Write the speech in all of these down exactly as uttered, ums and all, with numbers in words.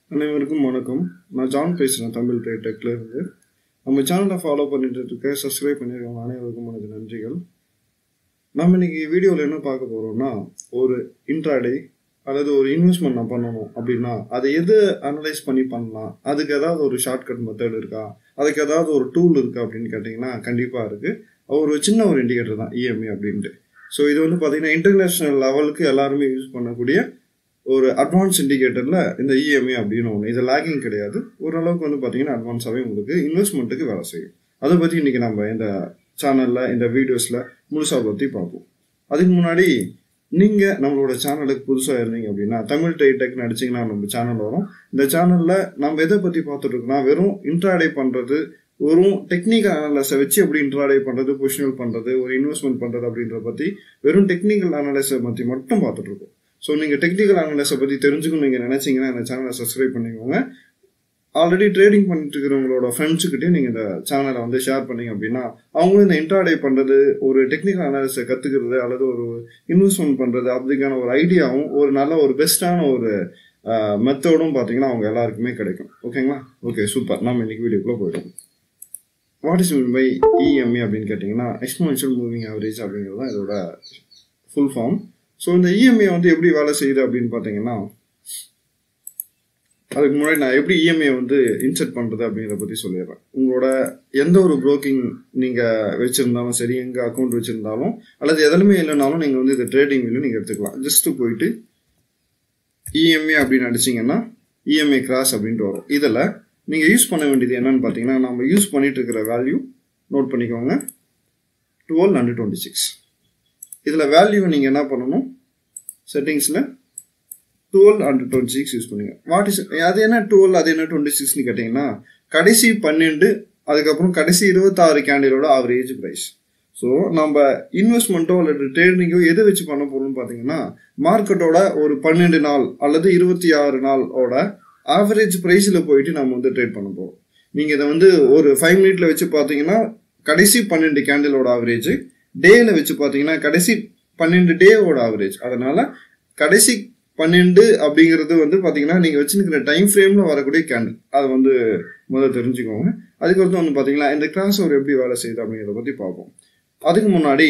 அனைவருக்கும் வணக்கம். நான் ஜான் பேசுகிறேன் தமிழ் ட்ரேட் டெக்ல இருந்து. நம்ம சேனலை ஃபாலோ பண்ணிட்டு இருக்க சப்ஸ்கிரைப் பண்ணியிருக்கோம் அனைவருக்கும் எனது நன்றிகள். நம்ம இன்னைக்கு வீடியோவில் என்ன பார்க்க போகிறோம்னா, ஒரு இன்ட்ராடே அல்லது ஒரு இன்வெஸ்ட்மெண்ட் நான் பண்ணணும் அப்படின்னா அதை எது அனலைஸ் பண்ணி பண்ணலாம், அதுக்கு ஏதாவது ஒரு ஷார்ட்கட் மெத்தட் இருக்கா, அதுக்கு ஏதாவது ஒரு டூல் இருக்கா அப்படின்னு கேட்டிங்கன்னா கண்டிப்பாக இருக்குது. ஒரு சின்ன ஒரு இண்டிகேட்டர் தான் இஎம்ஏ அப்படின்ட்டு. ஸோ இது வந்து பார்த்தீங்கன்னா இன்டர்நேஷ்னல் லெவலுக்கு எல்லாருமே யூஸ் பண்ணக்கூடிய ஒரு அட்வான்ஸ் இண்டிகேட்டரில் இந்த இஎம்ஏ அப்படின்னு ஒன்று. இது லேக்கிங் கிடையாது, ஓரளவுக்கு வந்து பார்த்தீங்கன்னா அட்வான்ஸாகவே உங்களுக்கு இன்வெஸ்ட்மெண்ட்டுக்கு வேலை செய்யும். அதை பற்றி இன்றைக்கி நம்ம இந்த சேனலில் இந்த வீடியோஸில் முழுசாக பற்றி பார்ப்போம். அதுக்கு முன்னாடி நீங்கள் நம்மளோட சேனலுக்கு புதுசாக இருந்தீங்க அப்படின்னா தமிழ் ட்ரேட் டெக்னு அடிச்சிங்கன்னா நம்ம சேனல் வரும். இந்த சேனலில் நம்ம எதை பற்றி பார்த்துட்டு இருக்கோம்னா, வெறும் இன்ட்ராடே பண்ணுறது, வெறும் டெக்னிக்கல் அனாலிஸை வச்சு எப்படி இன்ட்ராடே பண்ணுறது, பொசிஷனல் பண்ணுறது, ஒரு இன்வெஸ்ட்மெண்ட் பண்ணுறது அப்படின்றத பற்றி வெறும் டெக்னிக்கல் அனாலிஸை பற்றி மட்டும் பார்த்துட்டு இருக்கோம். ஸோ நீங்கள் டெக்னிக்கல் அனாலிஸை பற்றி தெரிஞ்சுக்கணும் நீங்கள் நினச்சிங்கன்னா இந்த சேனலை சப்ஸ்கிரைப் பண்ணிக்கோங்க. ஆல்ரெடி ட்ரேடிங் பண்ணிட்டு இருக்கிறவங்களோட ஃப்ரெண்ட்ஸுக்கிட்டே நீங்கள் இந்த சேனலை வந்து ஷேர் பண்ணிங்க அப்படின்னா அவங்களும் இந்த இன்ட்ராடே பண்ணுறது, ஒரு டெக்னிக்கல் அனாலிஸை கற்றுக்கிறது அல்லது ஒரு இன்வெஸ்ட்மெண்ட் பண்ணுறது அதுக்கான ஒரு ஐடியாவும் ஒரு நல்ல ஒரு பெஸ்ட்டான ஒரு மெத்தடும் பார்த்தீங்கன்னா அவங்க எல்லாருக்குமே கிடைக்கும். ஓகேங்களா? Okay, super. நம்ம இன்னைக்கு வீடியோக்குள்ளே போயிடும். What is mean by EMA அப்படின்னு கேட்டிங்கன்னா, எக்ஸ்போனென்ஷியல் மூவிங் ஆவரேஜ் அப்படிங்கிறது தான் இதோட ஃபுல் ஃபார்ம். ஸோ இந்த இஎம்ஏ வந்து எப்படி வேலை செய்யுது அப்படின்னு பார்த்தீங்கன்னா, அதுக்கு முன்னாடி நான் எப்படி இஎம்ஏ வந்து இன்செர்ட் பண்ணுறது அப்படிங்கிறத பற்றி சொல்லிடுறேன். உங்களோட எந்த ஒரு ப்ரோக்கிங் நீங்கள் வச்சுருந்தாலும் சரி, எங்கள் அக்கௌண்ட் வச்சுருந்தாலும் அல்லது எதுலையுமே இல்லைனாலும் நீங்கள் வந்து இந்த ட்ரேடிங் வியூ நீங்கள் எடுத்துக்கலாம். ஜஸ்ட்டு போயிட்டு இஎம்ஏ அப்படின்னு அடிச்சிங்கன்னா இஎம்ஏ கிராஸ் அப்படின்ட்டு வரும். இதில் நீங்கள் யூஸ் பண்ண வேண்டியது என்னன்னு பார்த்தீங்கன்னா, நம்ம யூஸ் பண்ணிட்டு இருக்கிற வேல்யூ நோட் பண்ணிக்கோங்க, டுவெல் அண்ட் டுவெண்ட்டி சிக்ஸ். இதில் வேல்யூ நீங்கள் என்ன பண்ணணும், செட்டிங்ஸில் twelve and twenty six use பண்ணுங்க. வாட் இஸ் அது என்ன டுவெல் அது என்ன டுவெண்ட்டி சிக்ஸ்னு கேட்டிங்கன்னா, கடைசி பன்னெண்டு அதுக்கப்புறம் கடைசி இருபத்தாறு கேண்டிலோட ஆவரேஜ் ப்ரைஸ். ஸோ நம்ம இன்வெஸ்ட்மெண்ட்டோ அல்லது ட்ரேடிங்கோ எதை வச்சு பண்ண போகிறோம்னு பார்த்தீங்கன்னா, மார்க்கெட்டோட ஒரு பன்னெண்டு நாள் அல்லது இருபத்தி ஆறு நாளோட ஆவரேஜ் ப்ரைஸில் போயிட்டு நம்ம வந்து ட்ரேட் பண்ண போகிறோம். நீங்கள் இதை வந்து ஒரு ஃபைவ் மினிட்ல வச்சு பார்த்தீங்கன்னா கடைசி பன்னெண்டு கேண்டிலோட ஆவரேஜ், டேல வச்சு பார்த்தீங்கன்னா கடைசி பன்னெண்டு டேவோட ஆவரேஜ். அதனால கடைசி பன்னெண்டு அப்படிங்கிறது வந்து பார்த்தீங்கன்னா நீங்கள் வச்சுருக்கிற டைம் ஃப்ரேமில் வரக்கூடிய கேண்டில், அதை வந்து முதல்ல தெரிஞ்சுக்கோங்க. அதுக்கடுத்து வந்து பார்த்தீங்கன்னா இந்த கிராஸ் ஓவர் எப்படி வேலை செய்யுது அப்படிங்கிறத பற்றி பார்ப்போம். அதுக்கு முன்னாடி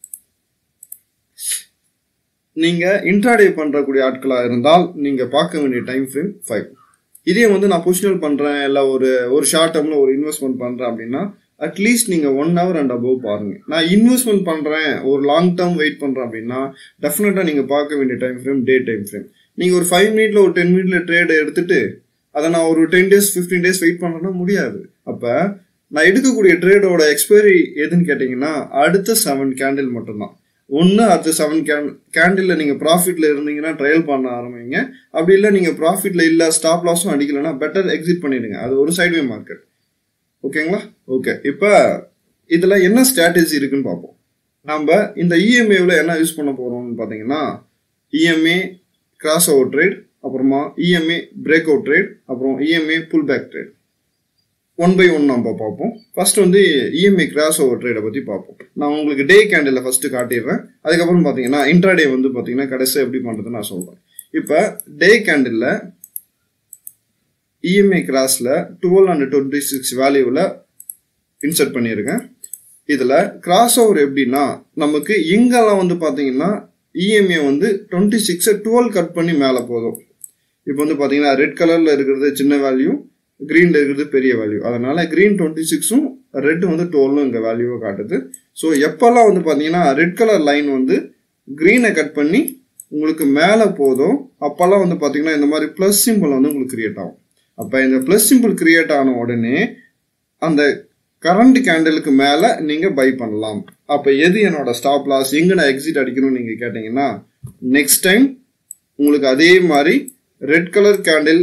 நீங்கள் இன்ட்ராடே பண்ணுறக்கூடிய ஆட்களாக இருந்தால் நீங்கள் பார்க்க வேண்டிய டைம் ஃப்ரேம் ஃபைவ். இதே வந்து நான் பொசிஷனல் பண்ணுறேன் இல்லை ஒரு ஒரு ஷார்ட் டேர்மில் ஒரு இன்வெஸ்ட்மெண்ட் பண்ணுறேன் அப்படின்னா அட்லீஸ்ட் நீங்கள் ஒன் ஹவர் அண்ட் அபவ் பாருங்க. நான் இன்வெஸ்ட்மெண்ட் பண்ணுறேன், ஒரு லாங் டேர்ம் வெயிட் பண்ணுறேன் அப்படின்னா டெஃபினட்டாக நீங்கள் பார்க்க வேண்டிய time frame day time frame. நீங்கள் ஒரு ஃபைவ் மினிட்ல ஒரு டென் மினிட்ல ட்ரேட் எடுத்துட்டு அதை நான் ஒரு ten days fifteen days wait பண்ணுறேன்னா முடியாது. அப்போ நான் எடுக்கக்கூடிய ட்ரேடோட எக்ஸ்பைரி எதுன்னு கேட்டிங்கன்னா அடுத்த செவன் கேண்டில் மட்டும்தான். ஒன்று அடுத்த செவன் கேன் கேண்டில் நீங்கள் ப்ராஃபிட்டில் இருந்தீங்கன்னா ட்ரையல் பண்ண ஆரம்பிங்க. அப்படி இல்லை நீங்கள் ப்ராஃபிட்டில் இல்லை ஸ்டாப் லாஸும் அடிக்கலைன்னா பெட்டர் எக்ஸிட் பண்ணிடுங்க. அது ஒரு சைட்வே மார்க்கெட். ஓகேங்களா? ஓகே, இப்போ இதில் என்ன ஸ்ட்ராட்டஜி இருக்குன்னு பார்ப்போம். நம்ம இந்த இஎம்ஏவில் என்ன யூஸ் பண்ண போகிறோம்னு பார்த்தீங்கன்னா, இஎம்ஏ கிராஸ் ஓவர் ட்ரேட், அப்புறமா இஎம்ஏ பிரேக் அவுட் ட்ரேட், அப்புறம் EMA pull back trade. One by one நம்ம பார்ப்போம். ஃபர்ஸ்ட் வந்து இஎம்ஏ கிராஸ் ஓவர் ட்ரேடை பற்றி பார்ப்போம். நான் உங்களுக்கு டே கேண்டில் ஃபர்ஸ்ட் காட்டிடுறேன். அதுக்கப்புறம் பார்த்தீங்கன்னா இன்ட்ராடே வந்து பார்த்தீங்கன்னா கடைசி எப்படி பண்ணுறதுன்னு நான் சொல்கிறேன். இப்போ டே கேண்டில் இஎம்ஏ கிராஸில் டுவெல் அண்ட் டுவெண்ட்டி சிக்ஸ் வேல்யூவில் இன்சர்ட் பண்ணியிருக்கேன். இதில் கிராஸ் ஓவர் எப்படின்னா, நமக்கு எங்கெல்லாம் வந்து பார்த்தீங்கன்னா இஎம்ஏ வந்து டுவெண்ட்டி சிக்ஸை டுவெல் கட் பண்ணி மேலே போதும். இப்போ வந்து பார்த்தீங்கன்னா ரெட் கலரில் இருக்கிறது சின்ன வேல்யூ, க்ரீனில் இருக்கிறது பெரிய வேல்யூ. அதனால க்ரீன் டுவெண்ட்டி சிக்ஸும் ரெட் வந்து டுவெல்லும் இங்கே வேல்யூவை காட்டுது. ஸோ எப்போல்லாம் வந்து பார்த்தீங்கன்னா ரெட் கலர் லைன் வந்து க்ரீனை கட் பண்ணி உங்களுக்கு மேலே போதும், அப்போல்லாம் வந்து பார்த்தீங்கன்னா இந்த மாதிரி ப்ளஸ் சிம்பிள் வந்து உங்களுக்கு கிரியேட் ஆகும். அப்போ இந்த ப்ளஸ் சிம்பிள் கிரியேட் ஆன உடனே அந்த கரண்ட் கேண்டலுக்கு மேலே நீங்கள் பை பண்ணலாம். அப்போ எது என்னோட ஸ்டாப் லாஸ், எங்கே நான் எக்ஸிட் அடிக்கணும்னு நீங்கள் கேட்டிங்கன்னா, நெக்ஸ்ட் டைம் உங்களுக்கு அதே மாதிரி ரெட் கலர் கேண்டில்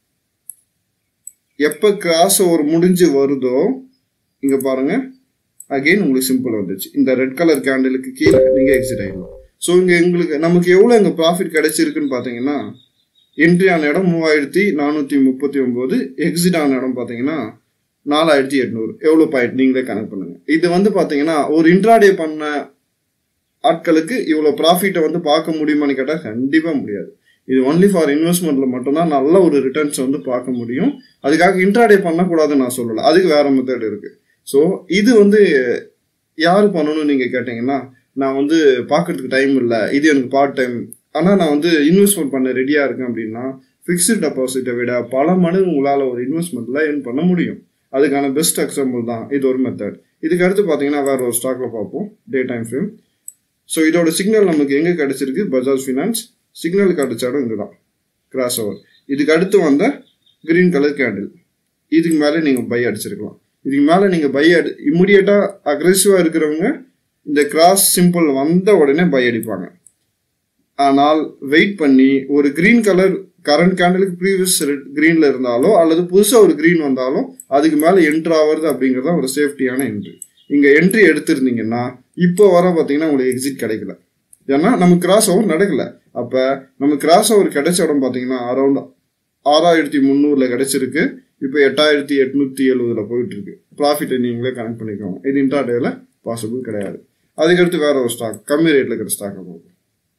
எப்போ கிராஸ் ஓவர் முடிஞ்சு வருதோ இங்கே பாருங்கள், அகெயின் உங்களுக்கு சிம்பிள் வந்துச்சு. இந்த ரெட் கலர் கேண்டிலுக்கு கீழே நீங்கள் எக்ஸிட் ஆகிடலாம். ஸோ இங்கே எங்களுக்கு நமக்கு எவ்வளோ இங்கே ப்ராஃபிட் கிடைச்சிருக்குன்னு பார்த்தீங்கன்னா, என்ட்ரி ஆன இடம் மூவாயிரத்தி நானூற்றி முப்பத்தி ஒம்பது, எக்ஸிட் ஆன இடம் பார்த்தீங்கன்னா நாலாயிரத்தி எட்நூறு. எவ்வளோ பாயிண்ட் நீங்களே கணக்கு பண்ணுங்கள். இது வந்து பார்த்தீங்கன்னா ஒரு இன்ட்ராடே பண்ண ஆட்களுக்கு இவ்வளோ ப்ராஃபிட்டை வந்து பார்க்க முடியுமான்னு கேட்டால் கண்டிப்பாக முடியாது. இது ஒன்லி ஃபார் இன்வெஸ்ட்மெண்ட்டில் மட்டும்தான் நல்ல ஒரு ரிட்டர்ன்ஸ் வந்து பார்க்க முடியும். அதுக்காக இன்ட்ராடே பண்ணக்கூடாதுன்னு நான் சொல்லலை, அதுக்கு வேறு மெத்தட் இருக்குது. ஸோ இது வந்து யார் பண்ணணும்னு நீங்கள் கேட்டிங்கன்னா, நான் வந்து பார்க்கறதுக்கு டைம் இல்லை, இது எனக்கு பார்ட் டைம், ஆனால் நான் வந்து இன்வெஸ்ட்மெண்ட் பண்ண ரெடியாக இருக்கேன் அப்படின்னா ஃபிக்ஸ்டு டெபாசிட்டை விட பல மடங்கு உங்களால் ஒரு இன்வெஸ்ட்மெண்ட்டில் ஏர்ன் பண்ண முடியும். அதுக்கான பெஸ்ட் எக்ஸாம்பிள் தான் இது ஒரு மெத்தட். இதுக்கு அடுத்து பார்த்தீங்கன்னா வேற ஒரு ஸ்டாக்ல பார்ப்போம், டே டைம் ஃப்ரேம். ஸோ இதோட சிக்னல் நமக்கு எங்கே கிடைச்சிருக்கு, பஜாஜ் ஃபினான்ஸ். சிக்னல் கிடைச்ச இடம் இங்கே தான், கிராஸ் ஓவர். இதுக்கு அடுத்து வந்த கிரீன் கலர் கேண்டில், இதுக்கு மேலே நீங்கள் பை அடிச்சிருக்கலாம். இதுக்கு மேலே நீங்கள் பை அடி இம்மிடியட்டாக அக்ரெசிவாக இருக்கிறவங்க இந்த கிராஸ் சிம்பிள் வந்த உடனே பை அடிப்பாங்க. ஆனால் வெயிட் பண்ணி ஒரு கிரீன் கலர் கரண்ட் கேண்டலுக்கு ப்ரீவியஸ் கிரீன்ல இருந்தாலோ அல்லது புதுசாக ஒரு கிரீன் வந்தாலும் அதுக்கு மேலே என்ட்ரு ஆகுறது அப்படிங்கிறத ஒரு சேஃப்டியான என்ட்ரி. இங்கே என்ட்ரி எடுத்திருந்தீங்கன்னா இப்போ வர பார்த்தீங்கன்னா உங்களுக்கு எக்ஸிட் கிடைக்கல, ஏன்னா நமக்கு கிராஸ் ஓவர் நடக்கல. அப்போ நம்ம கிராஸ் ஓவர் கிடைச்ச இடம் பார்த்தீங்கன்னா அரௌண்ட் ஆறாயிரத்தி முந்நூறுல கிடைச்சிருக்கு. இப்போ எட்டாயிரத்தி எட்நூத்தி எழுபதுல போயிட்டு இருக்கு. ப்ராஃபிட்டை நீங்களே கனெக்ட் பண்ணிக்கோங்க. இது இன்ட்ராடேல பாசிபிள் கிடையாது. அதுக்கடுத்து வேற ஒரு ஸ்டாக், கம்மி ரேட்ல இருக்கிற ஸ்டாக் போகும்.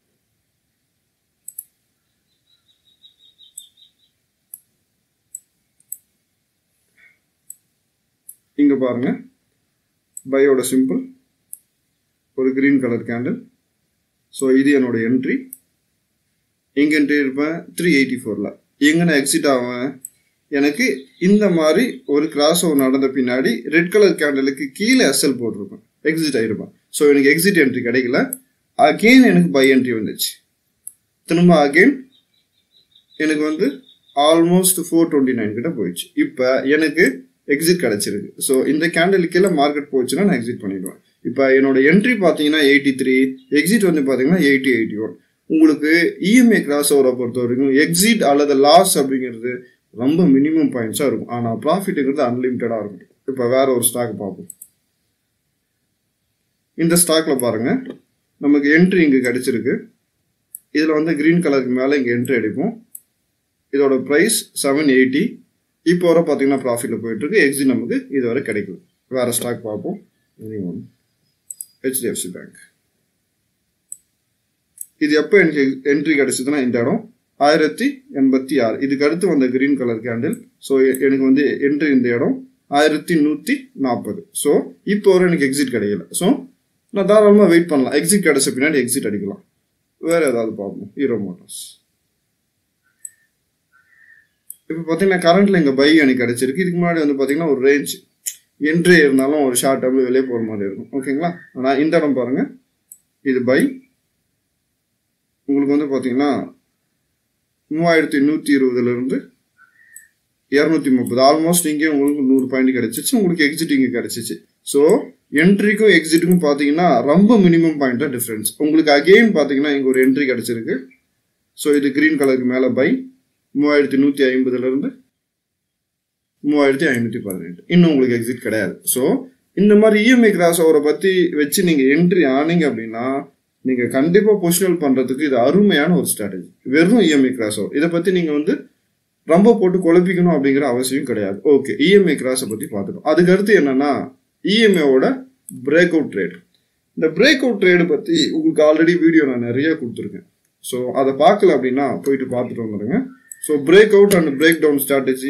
இங்க பாருங்க, பையோட சிம்பிள் ஒரு கிரீன் கலர் கேண்டில். ஸோ இது என்னோட என்ட்ரி. எங்க என்ட்ரி இருப்பேன், த்ரீ எயிட்டி ஃபோர்ல. எங்க நான் எக்ஸிட் ஆவேன், எனக்கு இந்த மாதிரி ஒரு கிராஸ் ஓவர் நடந்த பின்னாடி ரெட் கலர் கேண்டலுக்கு கீழே எஸ்எல் போட்டிருப்பேன், எக்ஸிட் ஆயிருப்பேன். ஸோ எனக்கு எக்ஸிட் என்ட்ரி கிடைக்கல. அகெயின் எனக்கு பை என்ட்ரி வந்துச்சு. திரும்ப அகெயின் எனக்கு வந்து ஆல்மோஸ்ட் ஃபோர் டுவெண்ட்டி நைன் கிட்ட போயிடுச்சு. இப்போ எனக்கு எக்ஸிட் கிடைச்சிருக்கு. ஸோ இந்த கேண்டலுக்கு கீழே மார்க்கெட் போச்சுன்னா நான் எக்ஸிட் பண்ணிடுவேன். இப்போ என்னோட என்ட்ரி பார்த்தீங்கன்னா எயிட்டி த்ரீ, எக்ஸிட் வந்து பார்த்தீங்கன்னா எயிட்டி எயிட்டி ஒன். உங்களுக்கு இஎம்ஐ கிராஸ் ஓவரை பொறுத்த வரைக்கும் எக்ஸிட் அல்லது லாஸ் அப்படிங்கிறது ரொம்ப மினிமம் பாயிண்ட்ஸாக இருக்கும். ஆனால் ப்ராஃபிட்டுங்கிறது அன்லிமிட்டடாக இருக்கும். இப்போ வேற ஒரு ஸ்டாக் பார்ப்போம். இந்த ஸ்டாக்ல பாருங்க, நமக்கு என்ட்ரி இங்கே கிடைச்சிருக்கு. இதில் வந்து கிரீன் கலருக்கு மேலே இங்கே என்ட்ரி அடிப்போம். இதோட ப்ரைஸ் செவன் எயிட்டி. இப்போ வர பார்த்தீங்கன்னா ப்ராஃபிட்டில் போயிட்டு இருக்கு. எக்ஸிட் நமக்கு இதுவரை கிடைக்கல. வேற ஸ்டாக் பார்ப்போம். HDFC bank. இது எப்போ எனக்கு என்ட்ரி கிடைச்சதுன்னா இந்த இடம் ஆயிரத்தி எண்பத்தி ஆறு. இதுக்கு அடுத்து வந்த கிரீன் கலர் கேண்டில். ஸோ எனக்கு வந்து என்ட்ரி இந்த இடம் ஆயிரத்தி நூற்றி நாற்பது. ஸோ இப்போ வரை எனக்கு எக்ஸிட் கிடைக்கல. ஸோ நான் தாராளமாக வெயிட் பண்ணலாம். எக்ஸிட் கிடைச்ச பின்னாடி எக்ஸிட் அடிக்கலாம். வேற ஏதாவது பார்ப்போம். Hero Motors. இப்போ பார்த்தீங்கன்னா கரண்ட்ல இங்கே பை எனக்கு கிடைச்சிருக்கு. இதுக்கு முன்னாடி வந்து பார்த்தீங்கன்னா ஒரு ரேஞ்ச் என்ட்ரி இருந்தாலும் ஒரு ஷார்ட் டேர்ம்ல வெளியே போகிற மாதிரி இருக்கும். ஓகேங்களா. ஆனால் இந்த இடம் பாருங்க, இது பை. உங்களுக்கு வந்து பார்த்தீங்கன்னா மூவாயிரத்தி நூற்றி இருபதுல இருந்து இரநூத்தி முப்பது ஆல்மோஸ்ட் இங்கே உங்களுக்கு நூறு பாயிண்ட் கிடைச்சிச்சு. உங்களுக்கு எக்ஸிட் இங்கே கிடைச்சிச்சு. ஸோ என்ட்ரிக்கும் எக்ஸிட்டுக்கும் பார்த்தீங்கன்னா ரொம்ப மினிமம் பாயிண்ட் தான் டிஃபரன்ஸ். உங்களுக்கு அகெயின் பார்த்தீங்கன்னா இங்கே ஒரு என்ட்ரி கிடைச்சிருக்கு. ஸோ இது கிரீன் கலருக்கு மேலே பை மூவாயிரத்தி நூற்றி ஐம்பதுல இருந்து மூவாயிரத்தி ஐநூற்றி பதினெட்டு. இன்னும் உங்களுக்கு எக்ஸிட் கிடையாது. ஸோ இந்த மாதிரி இஎம்ஐ கிராஸ் ஓவரை பற்றி வச்சு நீங்கள் என்ட்ரி ஆனீங்க அப்படின்னா நீங்கள் கண்டிப்பாக பொசிஷனல் பண்ணுறதுக்கு இது அருமையான ஒரு ஸ்ட்ராட்டஜி. வெறும் இஎம்ஐ கிராஸ் ஓவர் இதை பற்றி நீங்கள் வந்து ரொம்ப போட்டு குழப்பிக்கணும் அப்படிங்கிற அவசியம் கிடையாது. ஓகே, இஎம்ஐ கிராஸை பற்றி பார்த்துட்டோம். அதுக்கு அடுத்து என்னன்னா இஎம்ஐயோட பிரேக் அவுட் ட்ரேட். இந்த பிரேக் அவுட் ட்ரேடு பற்றி உங்களுக்கு ஆல்ரெடி வீடியோ நான் நிறைய கொடுத்துருக்கேன். ஸோ அதை பார்க்கல அப்படின்னா போயிட்டு பார்த்துட்டு வந்துடுங்க. So break out and break down strategy.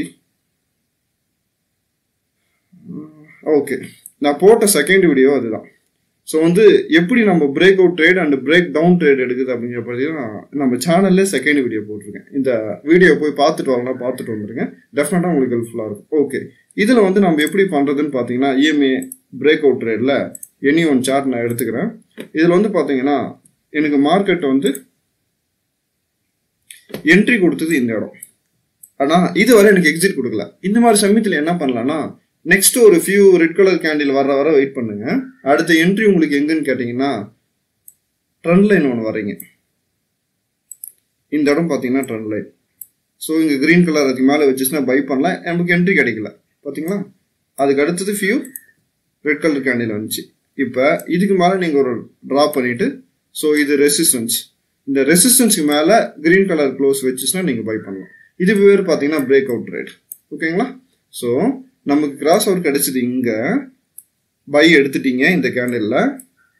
Okay, நான் போட்ட செகண்ட் வீடியோ அதுதான். ஸோ வந்து எப்படி நம்ம break out trade and break down trade எடுக்குது அப்படிங்கிற பார்த்தீங்கன்னா நம்ம சேனல்ல செகண்ட் வீடியோ போட்டிருக்கேன். இந்த வீடியோ போய் பார்த்துட்டு வரலாம், பார்த்துட்டு வந்துருங்க. டெஃபினட்டாக உங்களுக்கு ஹெல்ப்ஃபுல்லாக இருக்கும். ஓகே, இதில் வந்து நம்ம எப்படி பண்ணுறதுன்னு பார்த்தீங்கன்னா இஎம்ஐ பிரேக் அவுட் ட்ரேடில் எனி ஒன் சார்ட் நான் எடுத்துக்கிறேன். இதில் வந்து பார்த்தீங்கன்னா எனக்கு மார்க்கெட் வந்து என்ட்ரி கொடுத்தது இந்த இடம். ஆனால் இதுவரை எனக்கு எக்ஸிட் கொடுக்கல. இந்த மாதிரி சமயத்தில் என்ன பண்ணலாம்னா நெக்ஸ்ட் ஒரு ஃபியூ ரெட் கலர் கேண்டில் வர வர வெயிட் பண்ணுங்க. அடுத்த என்ட்ரி உங்களுக்கு எங்கன்னு கேட்டீங்கன்னா ட்ரெண்ட் லைன் ஒன்று வரீங்க. இந்த இடம் பார்த்தீங்கன்னா ட்ரெண்ட் லைன். ஸோ இங்கே கிரீன் கலர் அதுக்கு மேலே வச்சுச்சுன்னா பை பண்ணலாம். நமக்கு என்ட்ரி கிடைக்கல பார்த்தீங்களா. அதுக்கு அடுத்தது ஃபியூ ரெட் கலர் கேண்டில் வந்துச்சு. இப்போ இதுக்கு மேலே நீங்கள் ஒரு ட்ரா பண்ணிட்டு ஸோ இது ரெசிஸ்டன்ஸ். இந்த ரெசிஸ்டன்ஸ்க்கு மேலே கிரீன் கலர் க்ளோஸ் வச்சுச்சுன்னா நீங்கள் பை பண்ணலாம். இது பேர் பார்த்தீங்கன்னா பிரேக் அவுட் ட்ரேட். ஓகேங்களா. ஸோ நமக்கு கிராஸ் ஓவர் கிடைச்சது, இங்கே பை எடுத்துட்டீங்க இந்த கேண்டில்.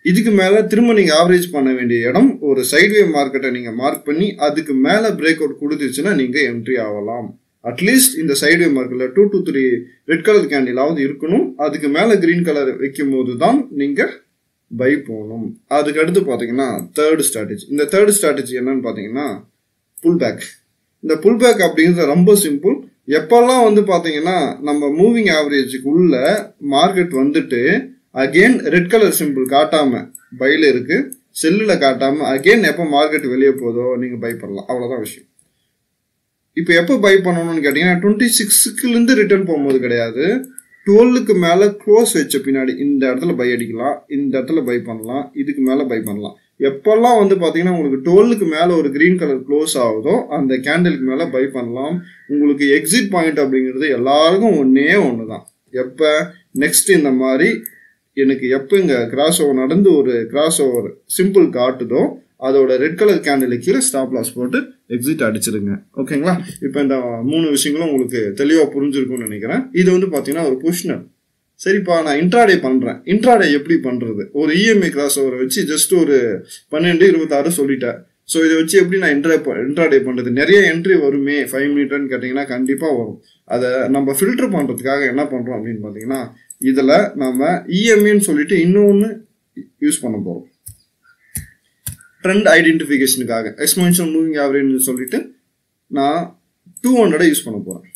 இதுக்கு மேலே திரும்ப நீங்கள் ஆவரேஜ் பண்ண வேண்டிய இடம் ஒரு சைட்வே மார்க்கெட்டை நீங்கள் மார்க் பண்ணி அதுக்கு மேலே பிரேக் அவுட் கொடுத்துச்சுன்னா நீங்கள் என்ட்ரி ஆகலாம். அட்லீஸ்ட் இந்த சைட்வே மார்க்கெட்டில் two to three red colour கேண்டிலாவது இருக்கணும். அதுக்கு மேலே கிரீன் கலர் வைக்கும் போது தான் நீங்கள் பை போகணும். அதுக்கு அடுத்து பார்த்தீங்கன்னா தேர்ட் ஸ்ட்ராட்டஜி. இந்த தேர்ட் ஸ்ட்ராட்டஜி என்னன்னு பார்த்தீங்கன்னா புல் பேக். இந்த புல் பேக் அப்படிங்கிறது ரொம்ப சிம்பிள். எப்பெல்லாம் வந்து பார்த்தீங்கன்னா நம்ம மூவிங் ஆவரேஜுக்கு உள்ள மார்க்கெட் வந்துட்டு அகெயின் ரெட் கலர் சிம்பிள் காட்டாம பைல இருக்கு, செல்லில் காட்டாம அகெயின் எப்போ மார்க்கெட் வெளியே போதோ நீங்கள் பை பண்ணலாம். அவ்வளோதான் விஷயம். இப்போ எப்போ பை பண்ணணும்னு கேட்டிங்கன்னா டுவெண்ட்டி சிக்ஸுக்குலேருந்து ரிட்டர்ன் போகும்போது கிடையாது, டுவெல்லுக்கு மேலே க்ளோஸ் வச்ச பின்னாடி இந்த இடத்துல பை அடிக்கலாம், இந்த இடத்துல பை பண்ணலாம், இதுக்கு மேலே பை பண்ணலாம். எப்பெல்லாம் வந்து பார்த்தீங்கன்னா உங்களுக்கு டுவெல்லுக்கு மேலே ஒரு கிரீன் கலர் க்ளோஸ் ஆகுதோ அந்த கேண்டிலுக்கு மேலே பை பண்ணலாம். உங்களுக்கு எக்ஸிட் பாயிண்ட் அப்படிங்கிறது எல்லாருக்கும் ஒன்றே ஒன்று தான். எப்போ நெக்ஸ்ட் இந்த மாதிரி எனக்கு எப்போ இங்கே கிராஸ் ஓவர் நடந்து ஒரு கிராஸ் ஓவர் சிம்பிள் காட்டுதோ அதோட ரெட் கலர் கேண்டில் கீழே ஸ்டாப் லாஸ் போட்டு எக்ஸிட் அடிச்சிருங்க. ஓகேங்களா? இப்போ இந்த மூணு விஷயங்களும் உங்களுக்கு தெளிவாக புரிஞ்சிருக்கும்னு நினைக்கிறேன். இது வந்து பார்த்தீங்கன்னா ஒரு பொசிஷனல். சரிப்பா, நான் இன்ட்ராடே பண்ணுறேன். இன்ட்ராடே எப்படி பண்ணுறது? ஒரு இஎம்ஐ கிராஸ் ஓவரை வச்சு ஜஸ்ட் ஒரு பன்னெண்டு இருபத்தாறு சொல்லிட்டேன். ஸோ இதை வச்சு எப்படி நான் இன்ட்ரா இன்ட்ராடே பண்ணுறது? நிறைய என்ட்ரி வருமே ஃபைவ் மினிட்னு கேட்டிங்கன்னா கண்டிப்பாக வரும். அதை நம்ம ஃபில்டர் பண்ணுறதுக்காக என்ன பண்ணுறோம் அப்படின்னு பார்த்தீங்கன்னா இதில் நம்ம இஎம்ஐன்னு சொல்லிட்டு இன்னொன்று யூஸ் பண்ண போகிறோம். ட்ரெண்ட் ஐடென்டிஃபிகேஷனுக்காக எக்ஸ்போனென்ஷியல் மூவிங் ஆவரேஜ்னு சொல்லிட்டு நான் டூ ஹண்ட்ரடை யூஸ் பண்ண போகிறேன்.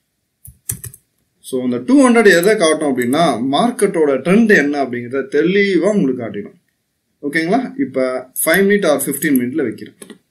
ஸோ இந்த டூ ஹண்ட்ரட் எதை காட்டும் அப்படின்னா மார்க்கெட்டோட ட்ரெண்ட் என்ன அப்படிங்கிறத தெளிவாக உங்களுக்கு காட்டிடும். ஓகேங்களா? இப்போ ஃபைவ் மினிட் ஆர் ஃபிஃப்டீன் மினிட்ல வைக்கிறேன்.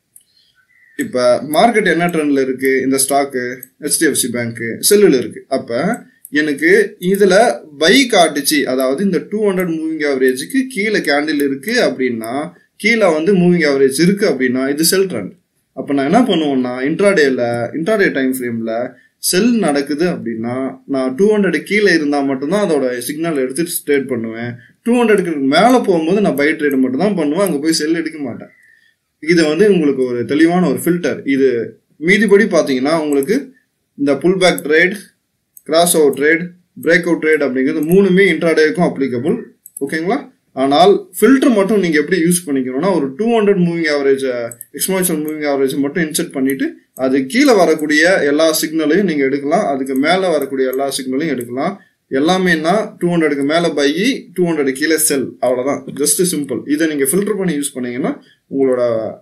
இப்போ மார்க்கெட் என்ன ட்ரெண்டில் இருக்குது? இந்த ஸ்டாக்கு ஹெச்டிஎஃப்சி பேங்க்கு செல்லில் இருக்குது. அப்போ எனக்கு இதில் பை காட்டுச்சு, அதாவது இந்த டூ ஹண்ட்ரட் மூவிங் ஆவரேஜுக்கு கீழே கேண்டில் இருக்குது அப்படின்னா, கீழே வந்து மூவிங் ஆவரேஜ் இருக்குது அப்படின்னா இது செல் ட்ரெண்ட். அப்போ நான் என்ன பண்ணுவேன்னா இன்ட்ராடேல இன்ட்ராடே டைம் ஃப்ரேமில் செல் நடக்குது அப்படின்னா நான் டூ ஹண்ட்ரட் கீழே இருந்தால் மட்டும்தான் அதோட சிக்னல் எடுத்துட்டு ட்ரேட் பண்ணுவேன். டூ ஹண்ட்ரடுக்கு மேலே போகும்போது நான் பை ட்ரேட் மட்டும் தான் பண்ணுவேன், அங்கே போய் செல் எடுக்க மாட்டேன். இது வந்து உங்களுக்கு ஒரு தெளிவான ஒரு ஃபில்டர். இது மீதிபடி பார்த்தீங்கன்னா உங்களுக்கு இந்த pull back trade, cross over trade, break out trade அப்படிங்கிறது மூணுமே இன்ட்ராடேக்கும் அப்ளிகபிள். ஓகேங்களா? ஆனால் ஃபில்டர் மட்டும் நீங்கள் எப்படி யூஸ் பண்ணிக்கணும்னா ஒரு two hundred moving average exponential moving average மட்டும் இன்செர்ட் பண்ணிட்டு அது கீழே வரக்கூடிய எல்லா சிக்னலையும் நீங்கள் எடுக்கலாம், அதுக்கு மேலே வரக்கூடிய எல்லா சிக்னலையும் எடுக்கலாம். எல்லாமேனா டூ ஹண்ட்ரடுக்கு மேலே பை, டூ ஹண்ட்ரட் கீழே செல், அவ்வளோதான். Just simple. இதை நீங்கள் ஃபில்டர் பண்ணி யூஸ் பண்ணீங்கன்னா உங்களோட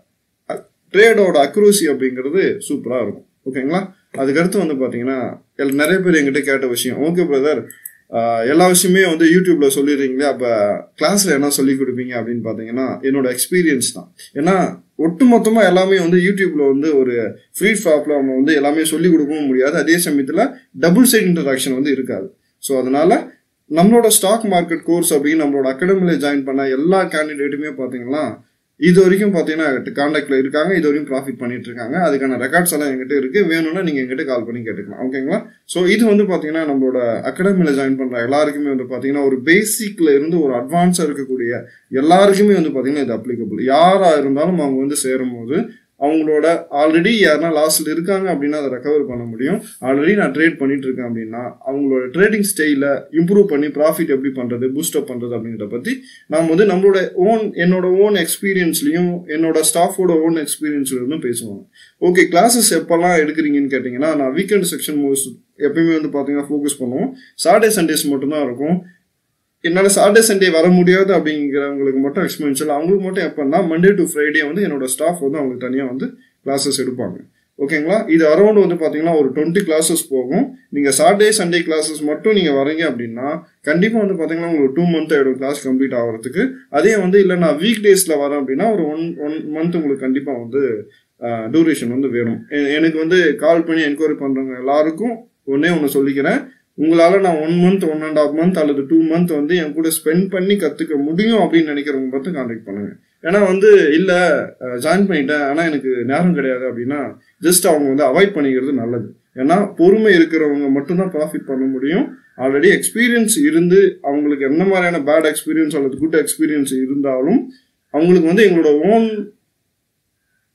ட்ரேடோட அக்யூரசி அப்படிங்கிறது சூப்பராக இருக்கும். ஓகேங்களா? அதுக்கடுத்து வந்து பார்த்தீங்கன்னா நிறைய பேர் எங்கிட்ட கேட்ட விஷயம், ஓகே பிரதர் எல்லா விஷயமே வந்து யூடியூப்ல சொல்லிடுறீங்களே, அப்போ கிளாஸ்ல என்ன சொல்லி கொடுப்பீங்க அப்படின்னு பார்த்தீங்கன்னா என்னோட எக்ஸ்பீரியன்ஸ் தான். ஏன்னா ஒட்டு மொத்தமாக எல்லாமே வந்து யூடியூப்ல வந்து ஒரு ஃப்ரீ ஃபாப்ல நம்ம வந்து எல்லாமே சொல்லி கொடுக்கவும் முடியாது, அதே சமயத்தில் டபுள் சைட் இன்டராக்ஷன் வந்து இருக்காது. ஸோ அதனால நம்மளோட ஸ்டாக் மார்க்கெட் கோர்ஸ் அப்படின்னு நம்மளோட அகாடமியில் ஜாயின் பண்ண எல்லா கேண்டிடேட்டுமே பார்த்தீங்கன்னா இது வரைக்கும் பார்த்தீங்கன்னா கான்டாக்ட்ல இருக்காங்க, இது வரைக்கும் ப்ராஃபிட் பண்ணிட்டு இருக்காங்க. அதுக்கான ரெக்கார்ட்ஸ் எல்லாம் எங்கிட்ட இருக்கு, வேணும்னா நீங்க எங்கிட்ட கால் பண்ணி கேட்டுக்கலாம். ஓகேங்களா? ஸோ இது வந்து பார்த்தீங்கன்னா நம்மளோட அகாடமியில் ஜாயின் பண்ற எல்லாருக்குமே வந்து பார்த்தீங்கன்னா ஒரு பேசிக்ல இருந்து ஒரு அட்வான்ஸா இருக்கக்கூடிய எல்லாருக்குமே வந்து பார்த்தீங்கன்னா இது அப்ளிகபிள். யாரா இருந்தாலும் அவங்க வந்து சேரும் போது அவங்களோட ஆல்ரெடி யாருன்னா லாஸ்ட்ல இருக்காங்க அப்படின்னா அதை ரெக்கவர் பண்ண முடியும். ஆல்ரெடி நான் ட்ரேட் பண்ணிட்டு இருக்கேன் அப்படின்னா அவங்களோட ட்ரேடிங் ஸ்டைல இம்ப்ரூவ் பண்ணி ப்ராஃபிட் எப்படி பண்றது, பூஸ்ட் அப் பண்றது அப்படிங்கிறத பத்தி நாம் வந்து நம்மளோட ஓன் என்னோட ஓன் எக்ஸ்பீரியன்ஸ்லயும் என்னோட ஸ்டாஃபோட ஓன் எக்ஸ்பீரியன்ஸ்ல இருந்தும் பேசுவாங்க. ஓகே, கிளாஸஸ் எப்பெல்லாம் எடுக்கிறீங்கன்னு கேட்டீங்கன்னா நான் வீக்கெண்ட் செக்ஷன் மோஸ்ட் எப்பயுமே வந்து பாத்தீங்கன்னா ஃபோக்கஸ் பண்ணுவோம். சாட்டர்டே சண்டேஸ் மட்டும்தான் இருக்கும். என்னால் சாட்டர்டே சண்டே வர முடியாது அப்படிங்கிறவங்களுக்கு மட்டும் எக்ஸ்பென்ஷியல், அவங்களுக்கு மட்டும் எப்போன்னா மண்டே டு ஃப்ரைடே வந்து என்னோட ஸ்டாஃப் வந்து அவங்களுக்கு தனியாக வந்து கிளாஸஸ் எடுப்பாங்க. ஓகேங்களா? இது அரௌண்ட் வந்து பார்த்தீங்கன்னா ஒரு டுவெண்ட்டி கிளாஸஸ் போகும். நீங்கள் சாட்டர்டே சண்டே கிளாஸஸ் மட்டும் நீங்கள் வரீங்க அப்படின்னா கண்டிப்பாக வந்து பார்த்தீங்கன்னா உங்களுக்கு டூ மந்த் ஆகிடும் கிளாஸ் கம்ப்ளீட் ஆகிறதுக்கு. அதே வந்து இல்லை நான் வீக் டேஸில் வரேன் அப்படின்னா ஒரு ஒன் ஒன் மந்த் உங்களுக்கு கண்டிப்பாக வந்து டூரேஷன் வந்து வேணும். எனக்கு வந்து கால் பண்ணி என்கொயரி பண்ணுறவங்க எல்லாருக்கும் ஒன்னே ஒன்று சொல்லிக்கிறேன், உங்களால் நான் one month one and half month அல்லது டூ மந்த் வந்து என் கூட ஸ்பெண்ட் பண்ணி கற்றுக்க முடியும் அப்படின்னு நினைக்கிறவங்க பார்த்து கான்டாக்ட் பண்ணுங்க. ஏன்னா வந்து இல்லை ஜாயின் பண்ணிட்டேன் ஆனால் எனக்கு நேரம் கிடையாது அப்படின்னா ஜஸ்ட் அவங்க வந்து அவாய்ட் பண்ணிக்கிறது நல்லது. ஏன்னா பொறுமை இருக்கிறவங்க மட்டும்தான் ப்ராஃபிட் பண்ண முடியும். ஆல்ரெடி எக்ஸ்பீரியன்ஸ் இருந்து அவங்களுக்கு என்ன மாதிரியான பேட் எக்ஸ்பீரியன்ஸ் அல்லது குட் எக்ஸ்பீரியன்ஸ் இருந்தாலும் அவங்களுக்கு வந்து எங்களோட ஓன்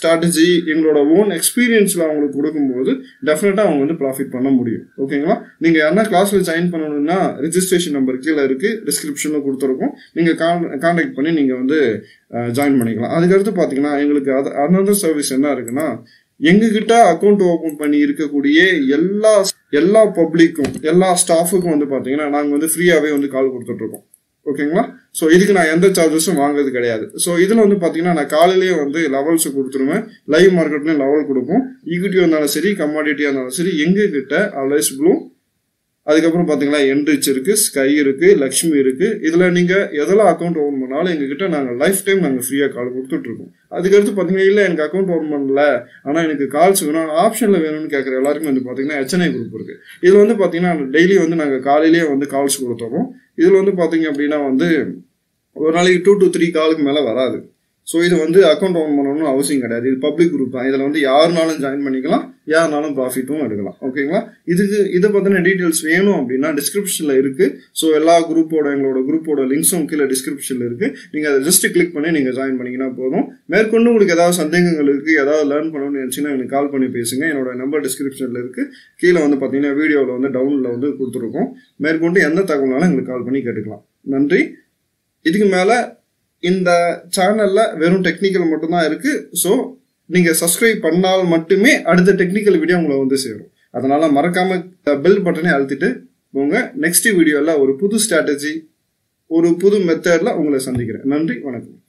ஸ்ட்ராட்டஜி எங்களோட ஓன் எக்ஸ்பீரியன்ஸில் அவங்களுக்கு கொடுக்கும்போது டெஃபினட்டாக அவங்க வந்து ப்ராஃபிட் பண்ண முடியும். ஓகேங்களா? நீங்கள் யாருன்னா கிளாஸில் ஜாயின் பண்ணணும்னா ரிஜிஸ்ட்ரேஷன் நம்பர் கீழே இருக்குது, டிஸ்கிரிப்ஷனில் கொடுத்துருக்கோம். நீங்கள் கான் கான்டாக்ட் பண்ணி நீங்கள் வந்து ஜாயின் பண்ணிக்கலாம். அதுக்கடுத்து பார்த்தீங்கன்னா எங்களுக்கு அது அனதர் சர்வீஸ் என்ன இருக்குன்னா, எங்ககிட்ட அக்கௌண்ட் ஓபன் பண்ணி இருக்கக்கூடிய எல்லா எல்லா பப்ளிக்கும் எல்லா ஸ்டாஃபுக்கும் வந்து பாத்தீங்கன்னா நாங்க வந்து ஃப்ரீயாவே வந்து கால் கொடுத்துட்டு இருக்கோம். ஓகேங்களா? ஸோ இதுக்கு நான் எந்த சார்ஜஸும் வாங்குறது கிடையாது. ஸோ இதுல வந்து பாத்தீங்கன்னா நான் காலையிலேயே வந்து லெவல்ஸ் கொடுத்துருவேன். லைவ் மார்க்கெட்லயும் லெவல் கொடுப்போம். ஈக்விட்டியா இருந்தாலும் சரி, கமாடிட்டியா இருந்தாலும் சரி, எங்க கிட்ட அலைஸ் ப்ளூ, அதுக்கப்புறம் பாத்தீங்கன்னா என்ரிச் இருக்கு, ஸ்கை இருக்கு, லக்ஷ்மி இருக்கு. இதுல நீங்க எதெல்லாம் அக்கௌண்ட் ஓபன் பண்ணாலும் எங்ககிட்ட நாங்க லைஃப் டைம் நாங்க ஃப்ரீயா கால் கொடுத்துட்டு இருக்கோம். அதுக்கடுத்து பாத்தீங்கன்னா இல்ல எனக்கு அக்கௌண்ட் ஓபன் பண்ணல, ஆனா எனக்கு கால்ஸ் வேணும், ஆப்ஷன்ல வேணும்னு கேட்கற எல்லாருக்கும் வந்து பாத்தீங்கன்னா ஹெச்என்ஐ குரூப் இருக்கு. இதுல வந்து பாத்தீங்கன்னா டெய்லி வந்து நாங்க காலையிலேயே வந்து கால்ஸ் கொடுத்துறோம். இதுல வந்து பாத்தீங்க அப்படின்னா வந்து ஒரு நாளைக்கு டூ டு த்ரீ காலுக்கு மேல வராது. ஸோ இது வந்து அக்கௌண்ட் ஓபன் பண்ணணும்னு அவசியம் கிடையாது. இது பப்ளிக் குரூப் தான். இதில் வந்து யாருனாலும் ஜாயின் பண்ணிக்கலாம், யாருனாலும் ப்ராஃபிட்டும் எடுக்கலாம். ஓகேங்களா? இதுக்கு இதை பற்றின டீட்டெயில்ஸ் வேணும் அப்படின்னா டிஸ்கிரிப்ஷனில் இருக்குது. ஸோ எல்லா குரூப்போட எங்களோட குரூப்போட லிங்க்ஸும் கீழே டிஸ்கிரிப்ஷனில் இருக்குது. நீங்கள் அதை ஜஸ்ட் கிளிக் பண்ணி நீங்கள் ஜாயின் பண்ணிங்கன்னா போதும். மேற்கொண்டு உங்களுக்கு ஏதாவது சந்தேகங்கள் இருக்குது, ஏதாவது லேர்ன் பண்ணணும்னு நினச்சிங்கன்னா எனக்கு கால் பண்ணி பேசுங்க. என்னோட நம்பர் டிஸ்கிரிப்ஷனில் இருக்குது. கீழே வந்து பார்த்தீங்கன்னா வீடியோவில் வந்து டவுனில் வந்து கொடுத்துருக்கோம். மேற்கொண்டு எந்த தகவல்னாலும் எங்களுக்கு கால் பண்ணி கேட்டுக்கலாம். நன்றி. இதுக்கு மேலே இந்த சேனல்ல வெறும் டெக்னிக்கல் மட்டும்தான் இருக்கு. ஸோ நீங்க சப்ஸ்கிரைப் பண்ணால் மட்டுமே அடுத்த டெக்னிக்கல் வீடியோ உங்களை வந்து சேரும். அதனால மறக்காம பெல் பட்டனை அழுத்திட்டு போங்க. நெக்ஸ்ட் வீடியோல ஒரு புது ஸ்ட்ராட்டஜி, ஒரு புது மெத்தட்ல உங்களை சந்திக்கிறேன். நன்றி, வணக்கம்.